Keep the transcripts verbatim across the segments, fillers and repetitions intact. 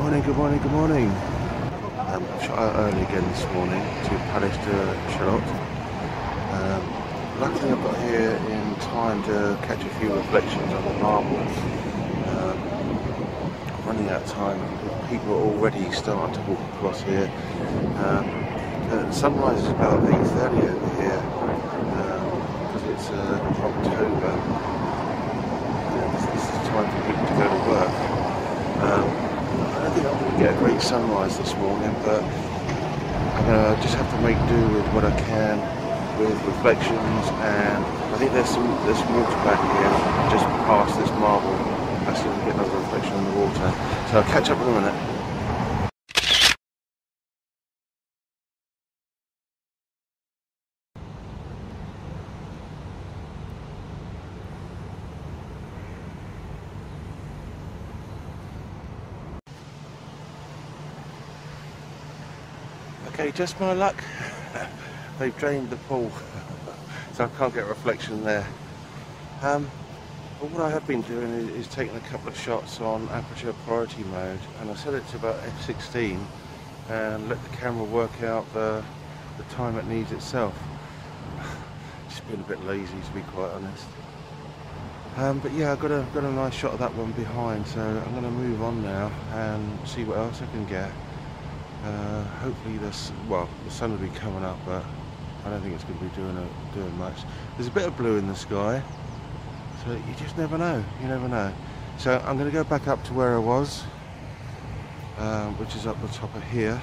morning, good morning, good morning. Um, I shot out early again this morning to Palais de Chaillot. Um, luckily I got here in time to catch a few reflections on the marble. Um, I'm running out of time. People are already starting to walk across here. Um, the sunrise is about eight thirty over here because um, it's uh, October. And this, this is time for people to go to work. Um, I don't think I'm going to get a great sunrise this morning, but I'm going to just have to make do with what I can with reflections, and I think there's some there's some water back here just past this marble. I see we get another reflection in the water, so I'll catch up in a minute. Okay, just my luck. They've drained the pool, so I can't get a reflection there. Um, but what I have been doing is, is taking a couple of shots on aperture priority mode, and I set it to about F sixteen and let the camera work out the, the time it needs itself. Just been a bit lazy, to be quite honest. Um, but yeah, I've got a, got a nice shot of that one behind, so I'm going to move on now and see what else I can get. Uh, hopefully this, well, the sun will be coming up, but I don't think it's going to be doing a, doing much. There's a bit of blue in the sky, so you just never know. You never know. So I'm going to go back up to where I was, um, which is up the top of here,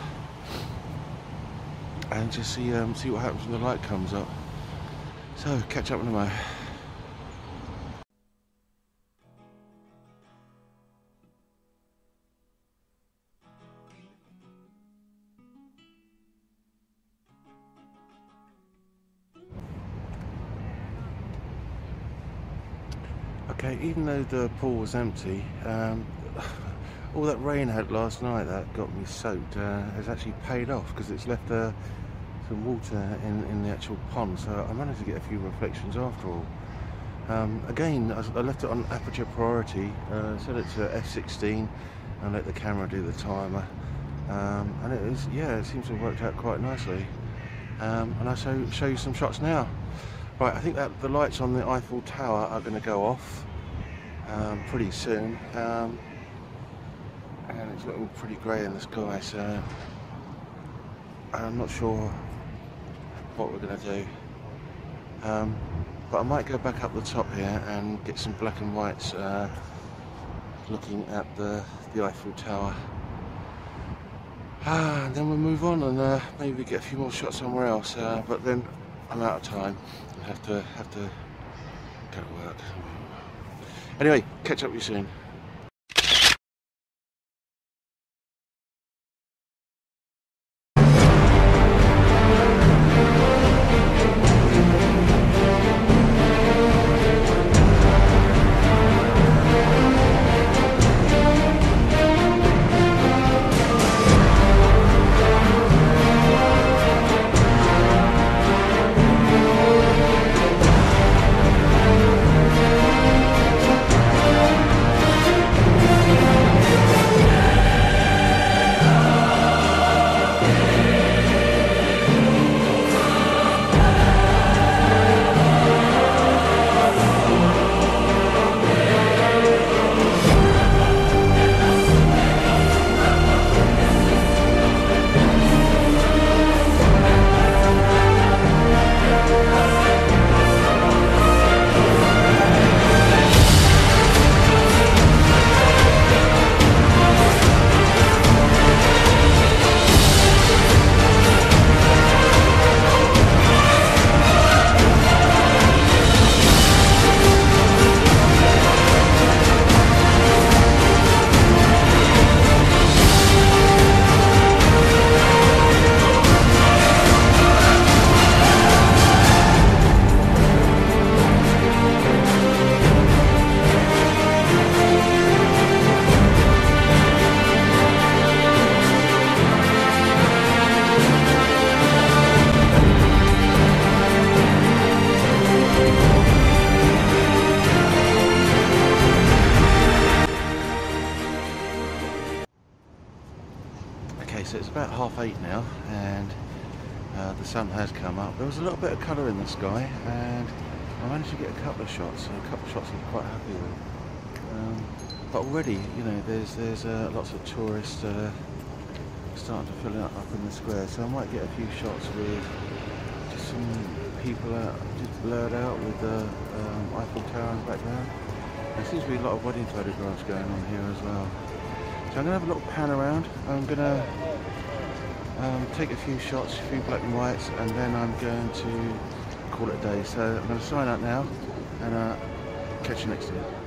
and just see um, see what happens when the light comes up. So catch up in a moment. Okay, even though the pool was empty, um, all that rain I had last night that got me soaked uh, has actually paid off, because it's left uh, some water in, in the actual pond, so I managed to get a few reflections after all. Um, again, I, I left it on aperture priority, uh, set it to F sixteen and let the camera do the timer, um, and it is, yeah, it seems to have worked out quite nicely. Um, and I'll show, show you some shots now. Right, I think that the lights on the Eiffel Tower are going to go off um, pretty soon, um, and it's looking pretty grey in the sky, so I'm not sure what we're going to do. Um, but I might go back up the top here and get some black and whites uh, looking at the, the Eiffel Tower. Ah, and then we'll move on and uh, maybe get a few more shots somewhere else, uh, but then I'm out of time. I have to have to go to work. Anyway, catch up with you soon. about half eight now, and uh, the sun has come up. There was a little bit of colour in the sky, and I managed to get a couple of shots, so a couple of shots I'm quite happy with. Um, but already, you know, there's there's uh, lots of tourists uh, starting to fill up, up in the square, so I might get a few shots with just some people out, just blurred out with the um, Eiffel Tower in the background. There seems to be a lot of wedding photographs going on here as well. So I'm going to have a little pan around. I'm going to um, take a few shots, a few black and whites, and then I'm going to call it a day. So I'm going to sign out now, and uh, catch you next time.